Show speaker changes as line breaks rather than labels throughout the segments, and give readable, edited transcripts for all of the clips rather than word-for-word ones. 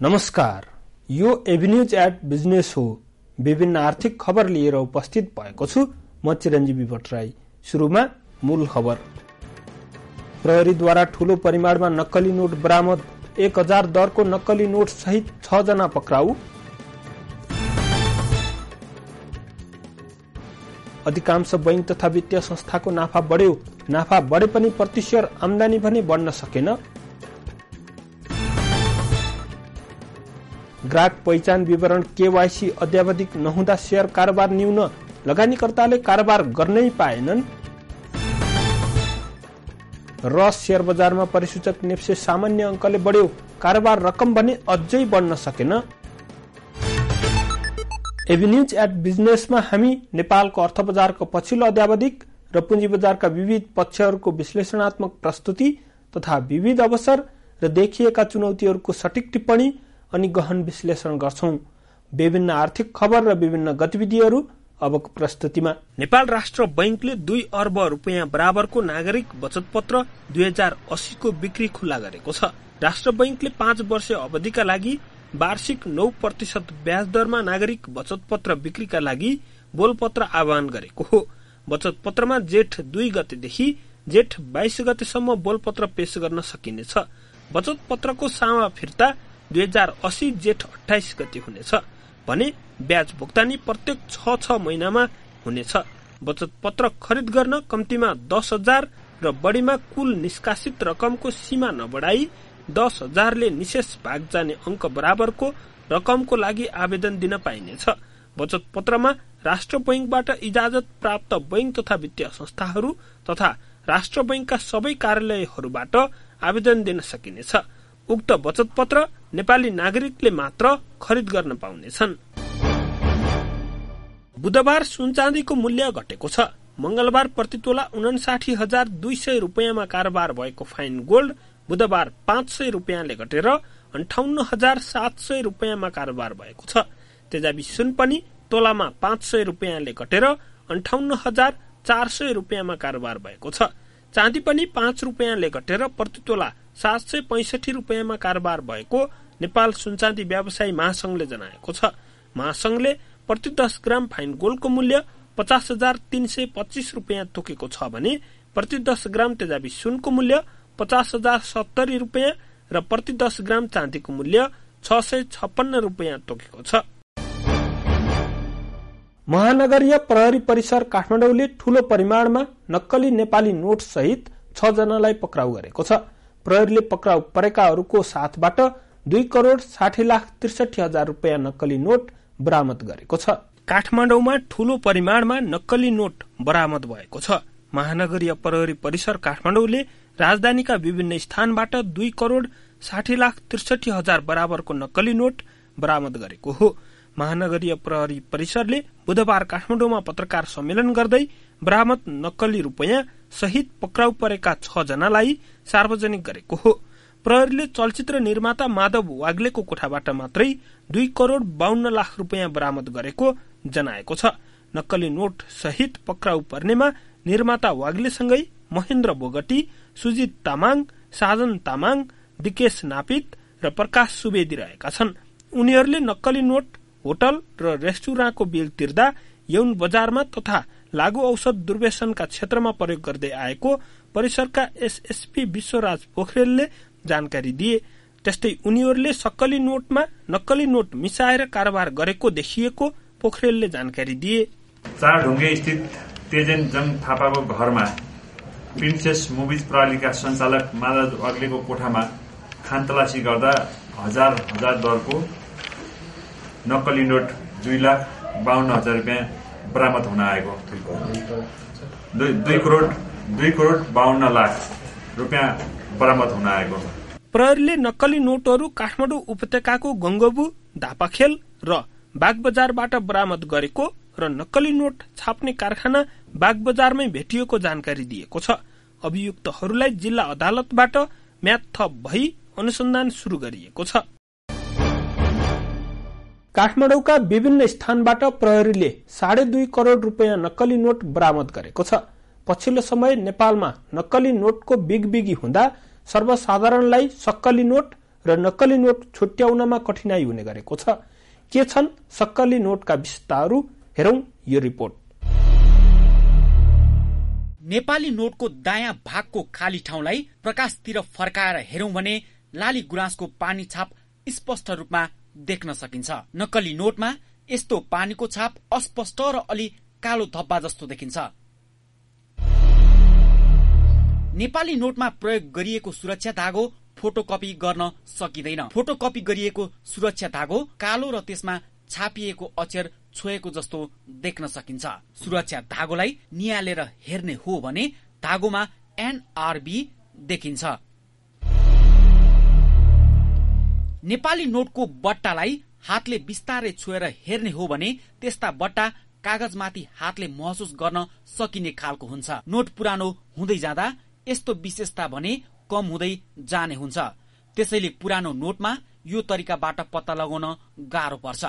नमस्कार, यो Avenues at business हो। विभिन्न आर्थिक खबर लिएर उपस्थित भएको छु म चिरञ्जीवी भट्टराई। सुरुमा मूल खबर। प्रहरीद्वारा ठूलो परिमाणमा नक्कली नोट बरामद। 1000 दरको नक्कली नोट सहित 6 जना पक्राउ। अधिकांश बैंक तथा वित्तीय संस्थाको नाफा बढ्यो। नाफा बढे पनि प्रति शेयर आम्दानी भने बढ्न सकेन। ग्राहक पहिचान विवरण केवाईसी अद्यावधिक नहुँदा शेयर कारोबार न्यून। लगानीकर्ताले कारोबार गर्नै पाएनन्। र शेयर बजारमा परिसूचक नेप्से सामान्य अङ्कले बढ्यो। कारोबार रकम भने अझै बढ्न सकेन। एभिन्यूज एट बिजनेसमा हामी नेपालको अर्थबजारको पछिल्लो अद्यावधिक र पुँजी बजारका विविध पक्षहरूको विश्लेषणात्मक प्रस्तुति तथा विविध अवसर र देखिएका चुनौतीहरूको सटिक टिप्पणी अनि गहन विश्लेषण गर्छौं। विभिन्न आर्थिक खबर र विभिन्न गतिविधिहरू अबको प्रस्तुतिमा। नेपाल राष्ट्र बैंकले 2 अर्ब रुपैयाँ बराबरको नागरिक बचत पत्र 2080 को बिक्री खुल्ला गरेको छ। राष्ट्र बैंकले 5 वर्ष अवधिका लागि वार्षिक 9% ब्याज दरमा नागरिक बचत पत्र बिक्रीका लागि बोलपत्र आह्वान गरेको हो। बचत पत्रमा जेठ 2 गतेदेखि जेठ 22 गतेसम्म बोलपत्र पेश गर्न सकिनेछ। बचत पत्रको सामा फिर्ता 2080 जेठ 28 गते हुनेछ भने ब्याज भुक्तानी प्रत्येक 6 महिनामा हुनेछ। बचत पत्र खरिद गर्न कम्तीमा 10,000 र बढीमा कुल निष्कासित रकमको सीमा नबढाई 10,000 ले निशेष भाग जाने अंक बराबरको रकमको लागि आवेदन दिन पाइनेछ। बचत पत्रमा राष्ट्र बैंकबाट इजाजत प्राप्त बैंक तथा वित्तीय संस्थाहरू तथा राष्ट्र बैंकका सबै कार्यालयहरूबाट आवेदन दिन सकिनेछ। उक्त बचत पत्र नेपाली नागरिकले मात्र खरिद गर्न पाउनेछन्। बुधबार सुन चाँदीको मूल्य घटेको छ। मंगलबार प्रतितोला 59,200 रुपैयाँमा कारोबार भएको फाइन गोल्ड बुधबार 500 रुपैयाँले घटेर 58,700 रुपैयाँमा कारोबार भएको छ। तेजाबी सुन पनि तोलामा 500 रुपैयाँले घटेर 58,400 रुपैयाँमा कारोबार भएको छ। चाँदी पनि 5 रुपैयाँले घटेर प्रतितोला 765 रुपैयाँमा कारोबार भएको नेपाल सुनचाँदी व्यवसायी महासंघले जनाएको छ। महासंघले प्रति 10 ग्राम फाइन गोल्डको मूल्य 50,325 रुपैयाँ तोकेको छ भने प्रति 10 ग्राम तेजाबी सुनको मूल्य 50,070 रुपैयाँ र प्रति 10 ग्राम चाँदीको मूल्य 656 रुपैयाँ तोकेको छ। महानगरीय प्रहरी परिसर काठमाडौँले ठूलो परिमाणमा नक्कली नेपाली नोट सहित 6 जनालाई पक्राउ गरेको छ। प्रहरीले पक्राउ परेकाहरूको साथबाट 2,60,63,000 रुपैयाँ नक्कली नोट बरामद गरेको छ। काठमाडौँमा ठूलो परिमाणमा नक्कली नोट बरामद भएको छ। महानगरीय प्रहरी परिसर काठमाडौँले राजधानीका विभिन्न स्थानबाट 2,60,63,000 बराबरको नक्कली नोट बरामद गरेको हो। महानगरीय प्रहरी परिसरले बुधबार काठमाडौँमा पत्रकार सम्मेलन गर्दै बरामद नक्कली रुपैयाँ सहित पक्राउ परेका 6 जनालाई सार्वजनिक गरेको हो। प्रहरीले चलचित्र निर्माता माधव वाग्लेको कोठाबाट मात्रै 2,52,00,000 रुपैयाँ बरामद गरेको जनाएको छ। नक्कली नोट सहित पक्राउ पर्नेमा निर्माता वाग्लेसँगै महेन्द्र बोगटी, सुजित तामाङ, साजन तामाङ, दिकेश नापित र प्रकाश सुवेदी रहेका छन्। उनीहरूले नक्कली नोट होटल र रेस्टुराँको बिल तिर्दा यौन बजारमा तथा लागू औषध दुर्व्यसनका क्षेत्रमा प्रयोग गर्दै आएको परिसरका एसएसपी विश्वराज पोखरेलले जानकारी दिए। त्यस्तै उनीहरूले सक्कली नोटमा नक्कली नोट मिसाएर कारोबार गरेको देखिएको पोखरेलले जानकारी दिए।
चारढुङ्गे स्थित तेजेन जङ थापाको घरमा प्रिन्सेस मुभिज प्रणालीका सञ्चालक माधव वाग्लेको कोठामा खानतलासी गर्दा हजार दरको नक्कली नोट 2,52,000 रुपैयाँ बरामद हुन आएको। 2,52,00,000 रुपैयाँ बरामद हुन आएको।
प्रहरीले नक्कली नोटहरू काठमाडौँ उपत्यकाको गंगबु, धापाखेल र बागबजारबाट बरामद गरेको र नक्कली नोट छाप्ने कारखाना बागबजारमै भेटिएको जानकारी दिएको छ। अभियुक्तहरूलाई जिल्ला अदालतबाट म्याद थप भई अनुसन्धान सुरु गरिएको छ। काठमाडौँका विभिन्न स्थानबाट प्रहरीले 2.5 करोड रुपैयाँ नक्कली नोट बरामद गरेको छ। पछिल्लो समय नेपालमा नक्कली नोटको बिगबिगी हुँदा सर्वसाधारणलाई सक्कली नोट र नक्कली नोट छुट्याउनमा कठिनाई हुने गरेको छ। के छन् सक्कली नोटका विशेषताहरू, हेरौं यो रिपोर्ट।
नेपाली नोटको दायाँ भागको खाली ठाउँलाई प्रकाशतिर फर्काएर हेरौं भने लाली गुराँसको पानी छाप स्पष्ट रूपमा देख्न सकिन्छ। नक्कली नोटमा यस्तो पानीको छाप अस्पष्ट र अलि कालो धब्बा जस्तो देखिन्छ। नेपाली नोटमा प्रयोग गरिएको सुरक्षा धागो फोटोकपी गर्न सकिँदैन। फोटोकपी गरिएको सुरक्षा धागो कालो र त्यसमा छापिएको अक्षर छोएको जस्तो देख्न सकिन्छ। सुरक्षा धागोलाई नियालेर हेर्ने हो भने धागोमा NRB देखिन्छ। नेपाली नोटको बट्टालाई हातले बिस्तारै छोएर हेर्ने हो भने त्यस्ता बट्टा कागजमाथि हातले महसुस गर्न सकिने खालको हुन्छ। नोट पुरानो हुँदै जाँदा यस्तो विशेषता भने कम हुँदै जाने हुन्छ। त्यसैले पुरानो नोटमा यो तरिकाबाट पत्ता लगाउन गाह्रो पर्छ।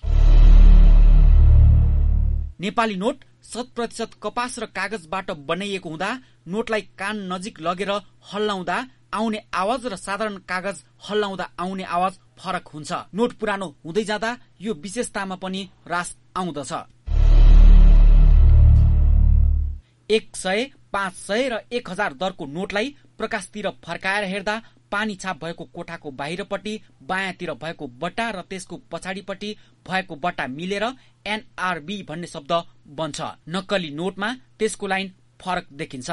नेपाली नोट 100% कपास र कागजबाट बनाइएको हुँदा नोटलाई कान नजिक लगेर हल्लाउँदा आउने आवाज र साधारण कागज हल्लाउँदा आउने आवाज फरक हुन्छ। नोट पुरानो हुँदै जाँदा यो विशेषतामा पनि ह्रास आउँदछ। 100, 500 र 1000 दरको नोटलाई प्रकाशतिर फर्काएर हेर्दा पानी छाप भएको कोठाको बाहिरपट्टि बायाँतिर भएको बट्टा र त्यसको पछाडिपट्टि भएको बट्टा मिलेर NRB भन्ने शब्द बन्छ। नक्कली नोटमा त्यसको लाइन फरक देखिन्छ।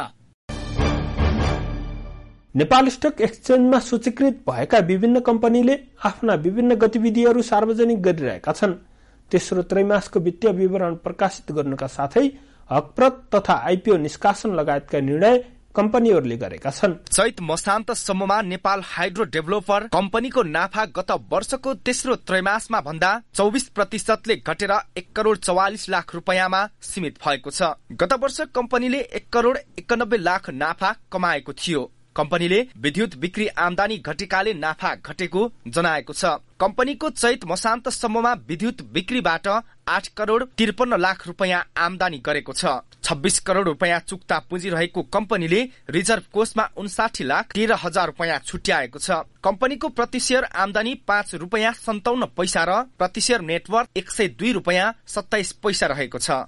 नेपाल स्टक एक्सचेन्जमा सूचीकृत भएका विभिन्न कम्पनीले आफ्ना विभिन्न गतिविधिहरू सार्वजनिक गरिरहेका छन्। तेस्रो त्रैमासको वित्तीय विवरण प्रकाशित गर्नुका साथै हकप्रत तथा IPO निष्कासन लगायतका निर्णय कम्पनीहरूले गरेका छन्।
चैत मसान्तसम्ममा नेपाल हाइड्रो डेभलोपर कम्पनीको नाफा गत वर्षको तेस्रो त्रैमासमा भन्दा 24% घटेर 1 करोड 44 लाख रुपियाँमा सीमित भएको छ। गत वर्ष कम्पनीले 1 करोड 91 लाख नाफा कमाएको थियो। कम्पनीले विद्युत बिक्री आमदानी घटेकाले नाफा घटेको जनाएको छ। कम्पनीको चैत मसान्तसम्ममा विद्युत बिक्रीबाट 8 करोड 53 लाख रुपियाँ आमदानी गरेको छ। 26 करोड रुपियाँ चुक्ता पुँजी रहेको कम्पनीले रिजर्भ कोषमा 59 लाख 13 हजार रुपियाँ छुट्याएको छ। कम्पनीको प्रति शेयर आमदानी 5 रुपियाँ 57 पैसा र प्रति शेयर नेटवर्क 102 रुपियाँ 27 पैसा रहेको छ।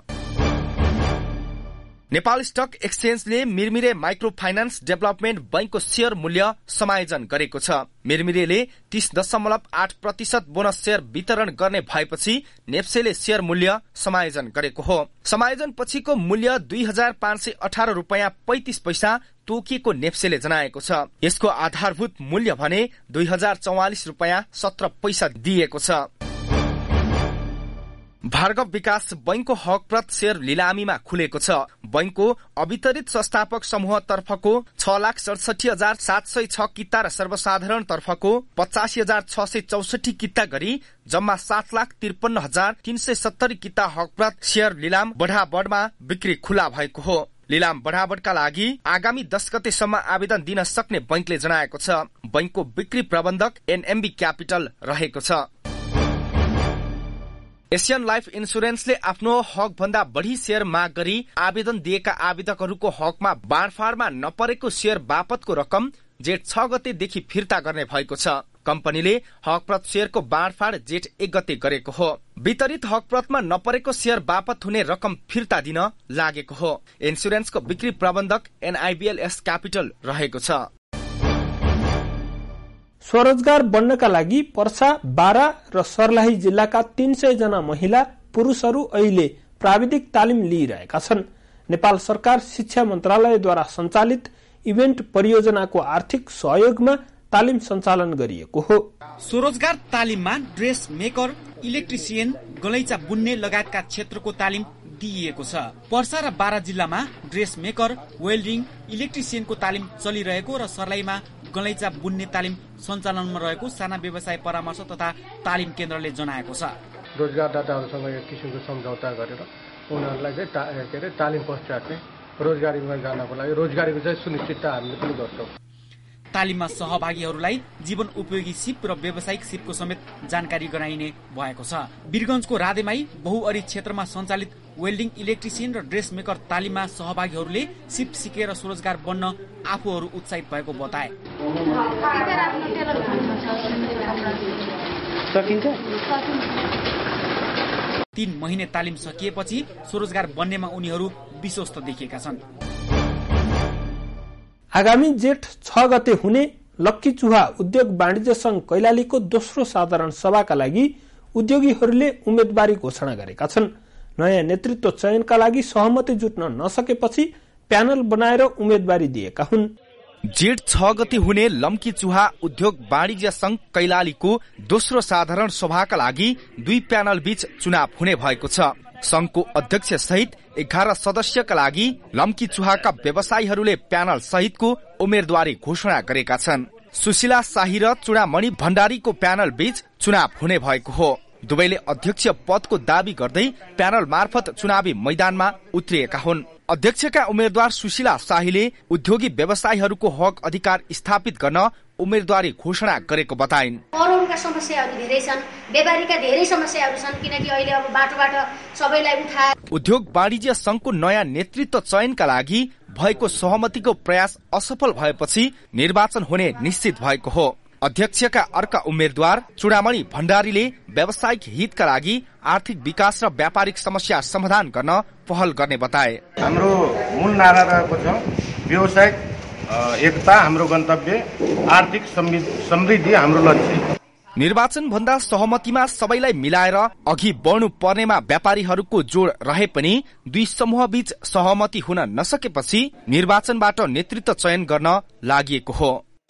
नेपाल स्टक एक्सचेन्जले मिरमिरे माइक्रो फाइनान्स डेभलपमेन्ट बैंकको शेयर मूल्य समायोजन गरेको छ। मिरमिरेले 30.8% बोनस शेयर वितरण गर्ने भएपछि नेप्सेले शेयर मूल्य समायोजन गरेको हो। समायोजन पछिको मूल्य 2518 रुपियाँ 35 पैसा तोकिएको नेप्सेले जनाएको छ। यसको आधारभूत मूल्य भने 2044 रुपियाँ 17 पैसा दिएको छ। भार्गव विकास बैंकको हकप्रत शेयर लिलामीमा खुलेको छ। बैंकको अवितरित संस्थापक समूह तर्फको 6,67,706 किता र सर्वसाधारण तर्फको 85,664 किता गरी जम्मा 7,53,370 किता हकप्रत शेयर लिलाम बढाबढमा बिक्री खुला भएको हो। लिलाम बढाबढका लागि आगामी 10 गतेसम्म आवेदन दिन सक्ने बैंकले जनाएको छ। बैंकको बिक्री प्रबन्धक NMB क्यापिटल रहेको छ। एसियन लाइफ इन्सुरेन्सले आफ्नो हक भन्दा बढ़ी शेयर माग गरी आवेदन दिएका आवेदकहरूको हकमा बाँडफाँडमा नपरेको शेयर बापतको रकम जेठ 6 गतेदेखि फिर्ता गर्ने भएको छ। कम्पनीले हकप्रत शेयरको बाँडफाँड जेठ 1 गते गरेको हो। वितरित हकप्रतमा नपरेको शेयर बापत हुने रकम फिर्ता दिन लागेको हो। इन्सुरेन्सको बिक्री प्रबन्धक NIBLS क्यापिटल रहेको छ।
स्वरोजगार बन्नका लागि पर्सा, बारा र सर्लाही जिल्लाका 300 जना महिला पुरुषहरू अहिले प्राविधिक तालिम लिइरहेका छन्। नेपाल सरकार शिक्षा मन्त्रालयद्वारा सञ्चालित इभेन्ट परियोजनाको आर्थिक सहयोगमा तालिम सञ्चालन गरिएको हो।
स्वरोजगार तालिममा ड्रेस मेकर, इलेक्ट्रिसियन, गलैँचा बुन्ने लगायतका क्षेत्रको तालिम दिइएको छ। पर्सा र बारा जिल्लामा ड्रेस मेकर, वेल्डिङ, इलेक्ट्रिसियनको तालिम चलिरहेको र सर्लाहीमा गलैँचा बुन्ने तालिम सञ्चालनमा रहेको साना व्यवसाय परामर्श तथा तालिम केन्द्रले जनाएको छ।
रोजगारदाताहरूसँग एक किसिमको सम्झौता गरेर उनीहरूलाई चाहिँ तालिम पश्चात चाहिँ रोजगारीमा जानको लागि रोजगारीको चाहिँ सुनिश्चितता हामीले पनि गर्छौँ।
तालिममा सहभागीहरूलाई जीवन उपयोगी सिप र व्यावसायिक सिपको समेत जानकारी गराइने भएको छ। वीरगञ्जको राधेमाई बहुअरी क्षेत्रमा सञ्चालित वेल्डिङ, इलेक्ट्रिसियन र ड्रेस मेकर तालिममा सहभागीहरूले सिप सिकेर स्वरोजगार बन्न आफूहरू उत्साहित भएको बताए।
सकिन्छ।
3 महिने तालिम सकिएपछि स्वरोजगार बन्नेमा उनीहरू विश्वस्त देखिएका छन्।
आगामी जेठ 6 गते हुने लक्की चुहा उद्योग वाणिज्य संघ कैलालीको दोस्रो साधारण सभाका लागि उद्योगीहरूले उम्मेदवारी घोषणा गरेका छन्। नयाँ नेतृत्व चयनका लागि सहमति जुट्न नसकेपछि प्यानल बनाएर उम्मेदवारी दिएका हुन्।
जेठ 6 गते हुने लम्की चुहा उद्योग वाणिज्य संघ कैलालीको दोस्रो साधारण सभाका लागि 2 प्यानल बीच चुनाव हुने भएको छ। संघको अध्यक्ष सहित 11 सदस्यका लागि लम्की चुहाका व्यवसायीहरूले प्यानल सहितको उम्मेदवारी घोषणा गरेका छन्। सुशीला शाही र चुडामणि भण्डारीको प्यानल बीच चुनाव हुने भएको हो। दुवैले अध्यक्ष पदको दावी गर्दै प्यानल मार्फत चुनावी मैदानमा उत्रिएका हुन्। अध्यक्षका उम्मेद्वार सुशीला शाहीले उद्योगी व्यवसायीहरूको हक अधिकार स्थापित गर्न उम्मेदवारी घोषणा गरेको बताइन्।
अरूका समस्याहरू धेरै छन्, व्यापारीका धेरै समस्याहरू छन्, किनकि अहिले अब बाटोबाट सबैलाई उठाए।
उद्योग वाणिज्य संघको नयाँ नेतृत्व चयनका लागि भएको सहमतिको प्रयास असफल भएपछि निर्वाचन हुने निश्चित भएको हो। अध्यक्षका अर्का उम्मेद्वार चुडामणि भण्डारीले व्यावसायिक हितका लागि आर्थिक विकास र व्यापारिक समस्या समाधान गर्न पहल गर्ने बताए।
हाम्रो मूल नारा रहेको छ व्यावसायिक एकता हाम्रो गन्तव्य, आर्थिक समृद्धि हाम्रो लक्ष्य।
निर्वाचन भन्दा सहमतिमा सबैलाई मिलाएर अघि बढ्नु पर्नेमा व्यापारीहरूको जोड रहे पनि 2 समूह बीच सहमति हुन नसकेपछि निर्वाचनबाट नेतृत्व चयन गर्न लागि हो।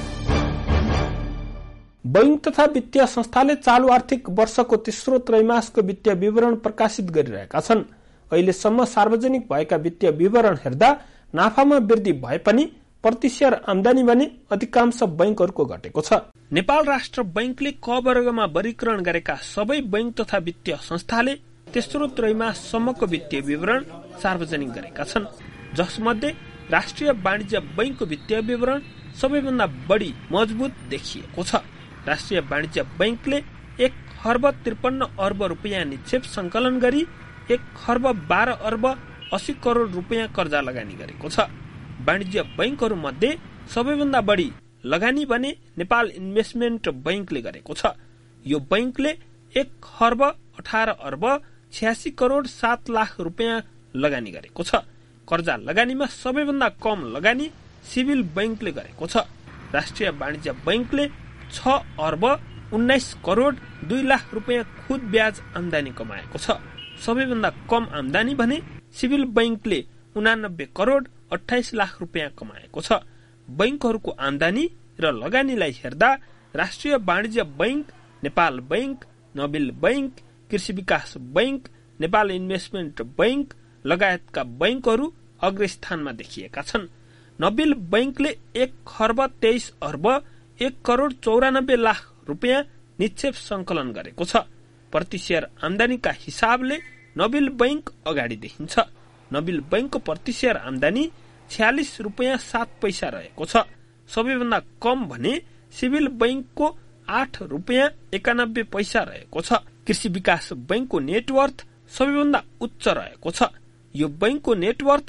बैंक तथा वित्तीय संस्थाले चालू आर्थिक वर्षको तेस्रो त्रैमासको वित्तीय विवरण प्रकाशित गरिरहेका छन्। अहिलेसम्म सार्वजनिक भएका वित्तीय विवरण हेर्दा नाफामा वृद्धि भए पनि प्रति शेयर आमदानी भने अधिकांश बैंकहरूको घटेको छ। नेपाल राष्ट्र बैंकले क वर्गमा वर्गीकरण गरेका सबै बैंक तथा वित्तीय संस्थाले तेस्रो त्रैमाससम्मको वित्तीय विवरण सार्वजनिक गरेका छन्, जसमध्ये राष्ट्रिय वाणिज्य बैंकको वित्तीय विवरण सबैभन्दा बढी मजबुत देखिएको छ। राष्ट्रिय वाणिज्य बैंकले 1 खर्ब 53 अर्ब रुपियाँ निक्षेप संकलन गरी 1 खर्ब 12 अर्ब 80 करोड़ रुपियाँ कर्जा लगानी गरेको छ। वाणिज्य बैंकहरू मध्ये सबैभन्दा बढी लगानी भने नेपाल इन्भेस्टमेन्ट बैंकले गरेको छ। यो बैंकले 1 खर्ब 18 अर्ब 86 करोड़ 7 लाख रुपियाँ लगानी गरेको छ। कर्जा लगानीमा सबैभन्दा कम लगानी सिभिल बैंकले गरेको छ। राष्ट्रिय वाणिज्य बैंकले 6 अर्ब 19 करोड़ 2 लाख रुपियाँ खुद ब्याज आमदानी कमाएको छ। सबैभन्दा कम आमदानी भने सिभिल बैंकले 89 करोड़ 28 लाख रुपियाँ कमाएको छ। बैंकहरूको आमदानी र लगानीलाई हेर्दा Rashtriya Banijya bank, Nepal bank, Nabil bank, Krishi Bikas bank, Nepal investment bank लगायतका बैंकहरू अग्रस्थानमा देखिएका छन्। नबिल बैंकले 1 खर्ब 23 अर्ब 1 करोड़ 94 लाख रुपियाँ निक्षेप संकलन गरेको छ। प्रति शेयर आमदानीका हिसाबले नबिल बैंक अगाडि देखिन्छ। नबिल बैंकको प्रति शेयर आमदानी 46 रुपियाँ 7 पैसा रहेको छ। सबैभन्दा कम भने सिभिल बैंकको 8 रुपियाँ 91 पैसा रहेको छ। कृषि विकास बैंकको नेटवर्थ सबैभन्दा उच्च रहेको छ। यो बैंकको नेटवर्थ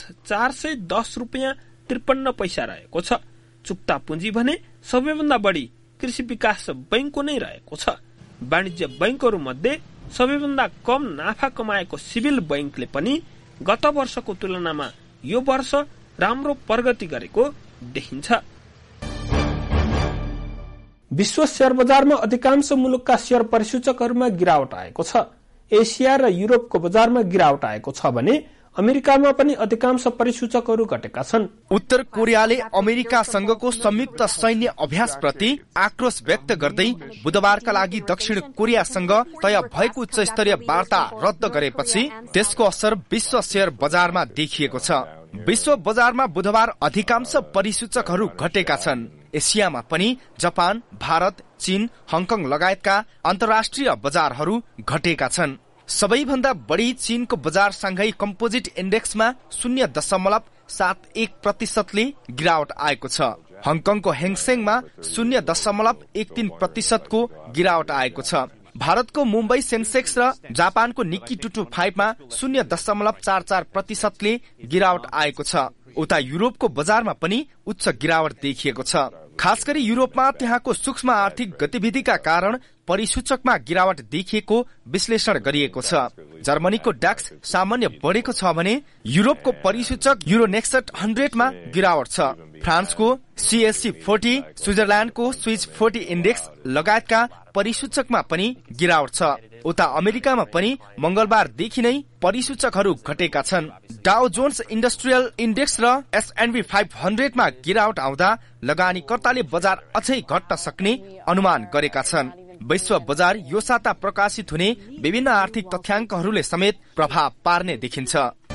410 रुपियाँ 53 पैसा रहेको छ। चुक्ता पुँजी भने सबैभन्दा बढी कृषि विकास बैंकको नै रहेको छ। वाणिज्य बैंकहरू मध्ये सबैभन्दा कम नाफा कमाएको सिभिल बैंकले पनि गत वर्षको तुलनामा यो वर्ष राम्रो प्रगति गरेको देखिन्छ। विश्व शेयर बजारमा अधिकांश मुलुकका शेयर परिसूचकहरूमा गिरावट आएको छ। एसिया र युरोपको बजारमा गिरावट आएको छ भने अमेरिकामा पनि अधिकांश परिसूचकहरू घटेका छन्।
उत्तर कोरियाले अमेरिकासँगको संयुक्त सैन्य अभ्यासप्रति आक्रोश व्यक्त गर्दै बुधबारका लागि दक्षिण कोरियासँग तय भएको उच्चस्तरीय वार्ता रद्द गरेपछि त्यसको असर विश्व शेयर बजारमा देखिएको छ। विश्व बजारमा बुधबार अधिकांश परिसूचकहरू घटेका छन्। एसियामा पनि जापान, भारत, चीन, हङकङ लगायतका अन्तर्राष्ट्रिय बजारहरू घटेका छन्। सबैभन्दा बढी चीनको बजार सांघाई कम्पोजिट इन्डेक्समा 0.71% गिरावट आएको छ। हङकङको हेङसेङमा 0.13% को गिरावट आएको छ। भारतको मुम्बई सेन्सेक्स र जापानको निक्की 225 मा 0.44% गिरावट आएको छ। उता युरोपको बजारमा पनि उच्च गिरावट देखिएको छ। खास गरी युरोपमा त्यहाँको सूक्ष्म आर्थिक गतिविधिका कारण परिसूचकमा गिरावट देखिएको विश्लेषण गरिएको छ। जर्मनीको डाक्स सामान्य बढेको छ भने युरोपको परिसूचक युरोनेक्स्ट 100 मा गिरावट छ। फ्रान्सको CAC 40, स्विजरल्याण्डको स्विस 40 इन्डेक्स लगायतका परिसूचकमा पनि गिरावट छ। उता अमेरिकामा पनि मंगलबारदेखि नै परिसूचकहरू घटेका छन्। डाउ जोन्स इन्डस्ट्रियल इन्डेक्स र S&P 500 मा गिरावट आउँदा लगानीकर्ताले बजार अझै घट्न सक्ने अनुमान गरेका छन्। विश्व बजार यो साता प्रकाशित हुने विभिन्न आर्थिक तथ्याङ्कहरूले समेत प्रभाव पार्ने देखिन्छ।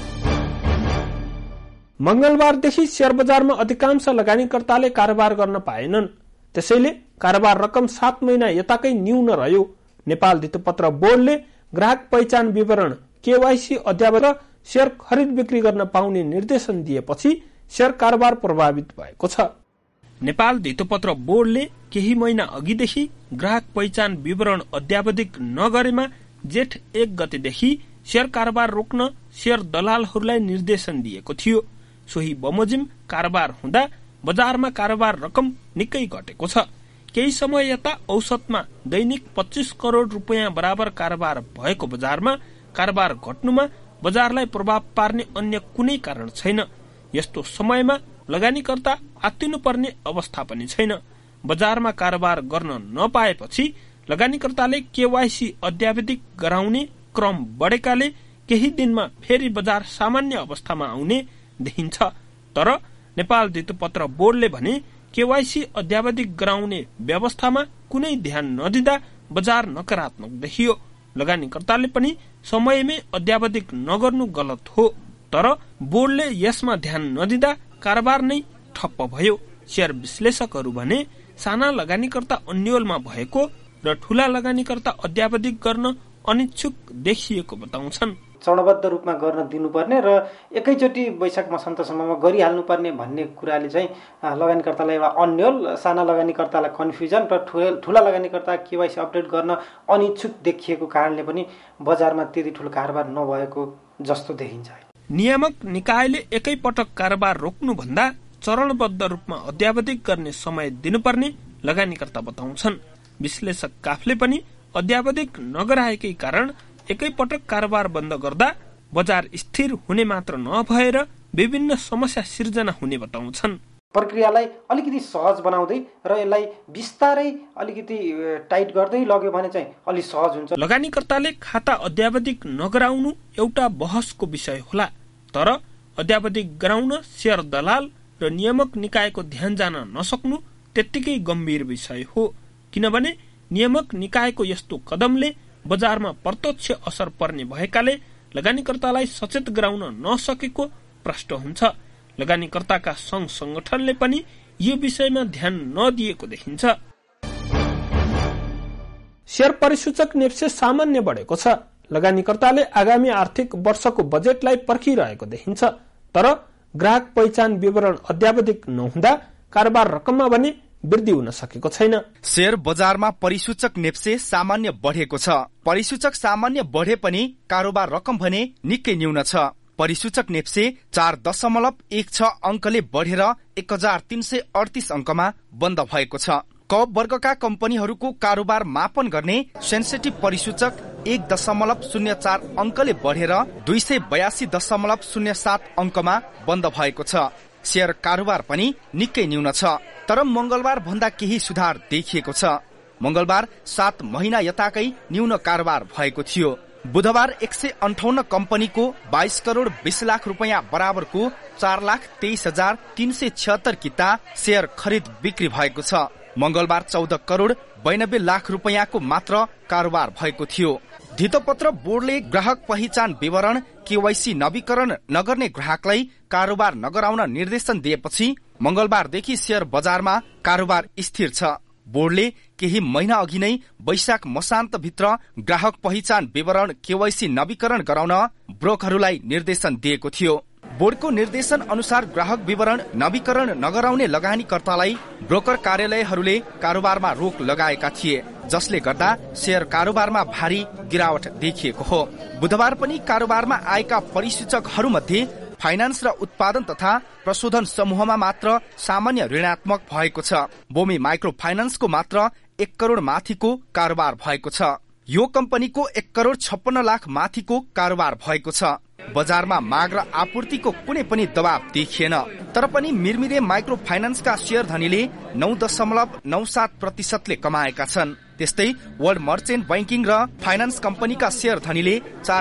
मंगलबारदेखि शेयर बजारमा अधिकांश लगानीकर्ताले कारोबार गर्न पाएनन्। त्यसैले कारोबार रकम 7 महिना यताकै न्यून रह्यो। नेपाल धितोपत्र बोर्डले ग्राहक पहिचान विवरण KYC अध्यावत र शेयर खरिद बिक्री गर्न पाउने निर्देशन दिएपछि शेयर कारोबार प्रभावित भएको छ। नेपाल धितोपत्र बोर्डले केही महिना अघिदेखि ग्राहक पहिचान विवरण अध्यावधिक नगरेमा जेठ 1 गतेदेखि शेयर कारोबार रोक्न शेयर दलालहरूलाई निर्देशन दिएको थियो। सोही बमोजिम कारोबार हुँदा बजारमा कारोबार रकम निकै घटेको छ। केही समय यता औसतमा दैनिक 25 करोड़ रुपियाँ बराबर कारोबार भएको बजारमा कारोबार घट्नुमा बजारलाई प्रभाव पार्ने अन्य कुनै कारण छैन। यस्तो समयमा लगानीकर्ता आत्तिनुपर्ने अवस्था पनि छैन। बजारमा कारोबार गर्न नपाएपछि लगानीकर्ताले KYC अध्यावधिक गराउने क्रम बढेकाले केही दिनमा फेरि बजार सामान्य अवस्थामा आउने देखिन्छ। तर नेपाल धितोपत्र बोर्डले भने KYC अध्यावधिक गराउने व्यवस्थामा कुनै ध्यान नदिँदा बजार नकारात्मक देखियो। लगानीकर्ताले पनि समयमै अध्यावधिक नगर्नु गलत हो, तर बोर्डले यसमा ध्यान नदिँदा कारोबार नै ठप्प भयो। शेयर विश्लेषकहरू भने साना लगानीकर्ता अन्यलमा भएको र ठूला लगानीकर्ता अध्यावधिक गर्न अनिच्छुक देखिएको बताउँछन्।
चरणबद्ध रूपमा गर्न दिनुपर्ने र एकैचोटि वैशाख मसान्तसम्ममा गरिहाल्नुपर्ने भन्ने कुराले चाहिँ लगानीकर्तालाई एउटा अन्यल, साना लगानीकर्तालाई कन्फ्युजन र ठूला लगानीकर्ता KYC अपडेट गर्न अनिच्छुक देखिएको कारणले पनि बजारमा त्यति ठूलो कारोबार नभएको जस्तो देखिन्छ।
नियामक निकायले एकै पटक कारोबार रोक्नु भन्दा चरणबद्ध रूपमा अध्यावधिक गर्ने समय दिनुपर्ने लगानीकर्ता बताउँछन्। विश्लेषक काफले पनि अध्यावधिक नगराएकै कारण एकै पटक कारोबार बन्द गर्दा बजार स्थिर हुने मात्र नभएर विभिन्न समस्या सिर्जना हुने बताउँछन्।
प्रक्रियालाई अलिकति सहज बनाउँदै र यसलाई बिस्तारै अलिकति टाइट गर्दै लग्यो भने चाहिँ अलि सहज हुन्छ।
लगानीकर्ताले खाता अध्यावधिक नगराउनु एउटा बहसको विषय होला, तर अध्यावधिक गराउन शेयर दलाल र नियामक निकायको ध्यान जान नसक्नु त्यत्तिकै गम्भीर विषय हो। किनभने नियामक निकायको यस्तो कदमले बजारमा प्रत्यक्ष असर पर्ने भएकाले लगानीकर्तालाई सचेत गराउन नसकेको प्रश्न हुन्छ। लगानीकर्ताका संघ संगठनले पनि यो विषयमा ध्यान नदिएको देखिन्छ। शेयर परिसूचक नेप्से सामान्य बढेको छ। लगानीकर्ताले आगामी आर्थिक वर्षको बजेटलाई पर्खिरहेको देखिन्छ, तर ग्राहक पहिचान विवरण अध्यावधिक नहुँदा कारोबार रकममा भने वृद्धि हुन सकेको छैन।
शेयर बजारमा परिसूचक नेप्से सामान्य बढेको छ। परिसूचक सामान्य बढे पनि कारोबार रकम भने निकै न्यून छ। परिसूचक नेप्से 4.16 अंकले बढेर 1338 अंकमा बन्द भएको छ। क वर्गका कम्पनीहरूको कारोबार मापन गर्ने सेन्सिटिभ परिसूचक 1.04 अंकले बढेर 282.07 अंकमा बन्द भएको छ। शेयर कारोबार पनि निकै न्यून छ, तर मंगलबार भन्दा केही सुधार देखिएको छ। मंगलबार 7 महिना यताकै न्यून कारोबार भएको थियो। बुधबार 158 कम्पनीको 22 करोड़ 20 लाख रुपियाँ बराबरको 4,23,376 किता शेयर खरिद बिक्री भएको छ। मंगलबार 14 करोड़ 92 लाख रुपियाँको मात्र कारोबार भएको थियो। धितोपत्र बोर्डले ग्राहक पहिचान विवरण KYC नवीकरण नगर्ने ग्राहकलाई कारोबार नगराउन निर्देशन दिएपछि मंगलबारदेखि शेयर बजारमा कारोबार स्थिर छ। बोर्डले केही महिना अघि नै वैशाख मसान्तभित्र ग्राहक पहिचान विवरण KYC नवीकरण गराउन ब्रोकरहरूलाई निर्देशन दिएको थियो। बोर्डको निर्देशन अनुसार ग्राहक विवरण नवीकरण नगराउने लगानीकर्तालाई ब्रोकर कार्यालयहरूले कारोबारमा रोक लगाएका थिए, जसले गर्दा शेयर कारोबारमा भारी गिरावट देखिएको हो। बुधबार पनि कारोबारमा आएका परिसूचकहरूमध्ये फाइनान्स र उत्पादन तथा प्रशोधन समूहमा मात्र सामान्य ऋणात्मक भएको छ। बोमी माइक्रो फाइनान्सको मात्र 1 करोड माथिको कारोबार भएको छ। यो कम्पनीको 1 करोड 56 लाख माथिको कारोबार भएको छ। बजारमा माग र आपूर्तिको कुनै पनि दबाव देखिएन। तर पनि मिरमिरे माइक्रो फाइनान्सका शेयर धनीले 9.97% कमाएका छन्। त्यस्तै वर्ल्ड मर्चेन्ट बैंकिङ र फाइनान्स कम्पनीका शेयर धनीले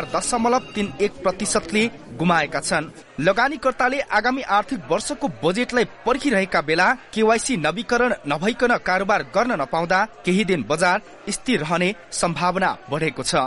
4.31% गुमाएका छन्। लगानीकर्ताले आगामी आर्थिक वर्षको बजेटलाई पर्खिरहेका बेला केवाईसी नवीकरण नभइकन कारोबार गर्न नपाउँदा केही दिन बजार स्थिर रहने सम्भावना बढेको छ।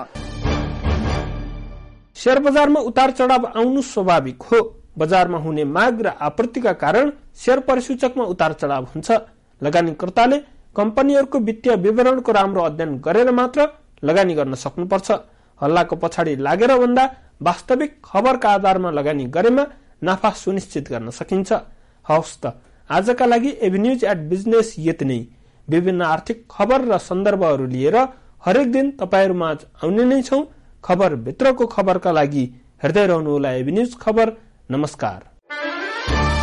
शेयर बजारमा उतार चढाव आउनु स्वाभाविक हो। बजारमा हुने माग र आपूर्तिका कारण शेयर परिसूचकमा उतार चढाव हुन्छ। लगानीकर्ताले कम्पनीहरूको वित्तीय विवरणको राम्रो अध्ययन गरेर मात्र लगानी गर्न सक्नुपर्छ। हल्लाको पछाडि लागेर भन्दा वास्तविक खबरका आधारमा लगानी गरेमा नाफा सुनिश्चित गर्न सकिन्छ। हवस् त आजका लागि एभिन्यूज एट बिजनेस यति नै। विभिन्न आर्थिक खबर र सन्दर्भहरू लिएर हरेक दिन तपाईहरुमाझ आउने नै छौं। खबर भित्रको खबरका लागि हेर्दै रहनुहोला एभिन्यूज खबर। नमस्कार।